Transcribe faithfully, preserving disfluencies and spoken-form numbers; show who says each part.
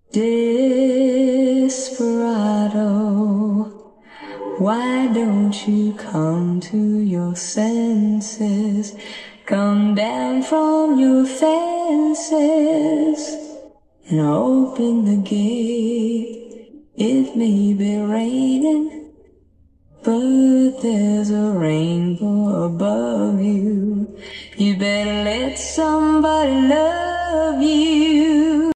Speaker 1: Desperado, why don't you come to your senses? Come down from your fences and open the gate. It may be raining, but there's a rainbow above you. You better let somebody love you.